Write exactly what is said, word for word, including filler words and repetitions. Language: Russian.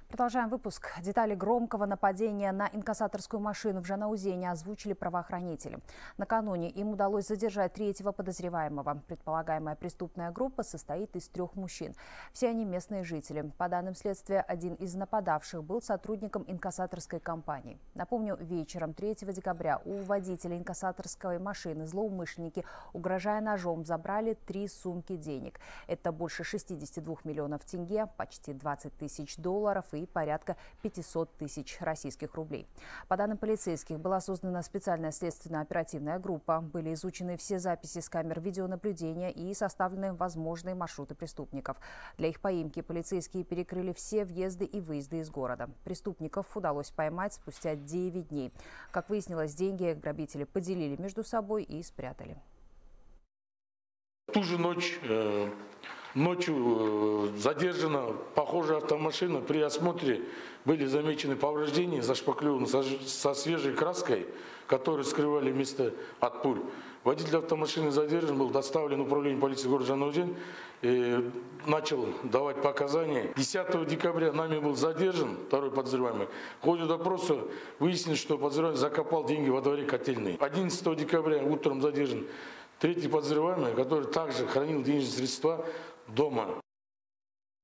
Продолжаем выпуск. Детали громкого нападения на инкассаторскую машину в Жанаузене озвучили правоохранители. Накануне им удалось задержать третьего подозреваемого. Предполагаемая преступная группа состоит из трех мужчин. Все они местные жители. По данным следствия, один из нападавших был сотрудником инкассаторской компании. Напомню, вечером третьего декабря у водителя инкассаторской машины злоумышленники, угрожая ножом, забрали три сумки денег. Это больше шестидесяти двух миллионов тенге, почти двадцать тысяч долларов и порядка пятисот тысяч российских рублей. По данным полицейских, была создана специальная следственно-оперативная группа. Были изучены все записи с камер видеонаблюдения и составлены возможные маршруты преступников. Для их поимки полицейские перекрыли все въезды и выезды из города. Преступников удалось поймать спустя девять дней. Как выяснилось, деньги грабители поделили между собой и спрятали. В ту же ночь, э, ночью э, задержана похожая автомашина. При осмотре были замечены повреждения, зашпаклеваны со, со свежей краской, которые скрывали место от пуль. Водитель автомашины задержан, был доставлен в управление полиции города Жанаузен и начал давать показания. десятого декабря нами был задержан второй подозреваемый. В ходе допроса выяснилось, что подозреваемый закопал деньги во дворе котельной. одиннадцатого декабря утром задержан третий подозреваемый, который также хранил денежные средства дома.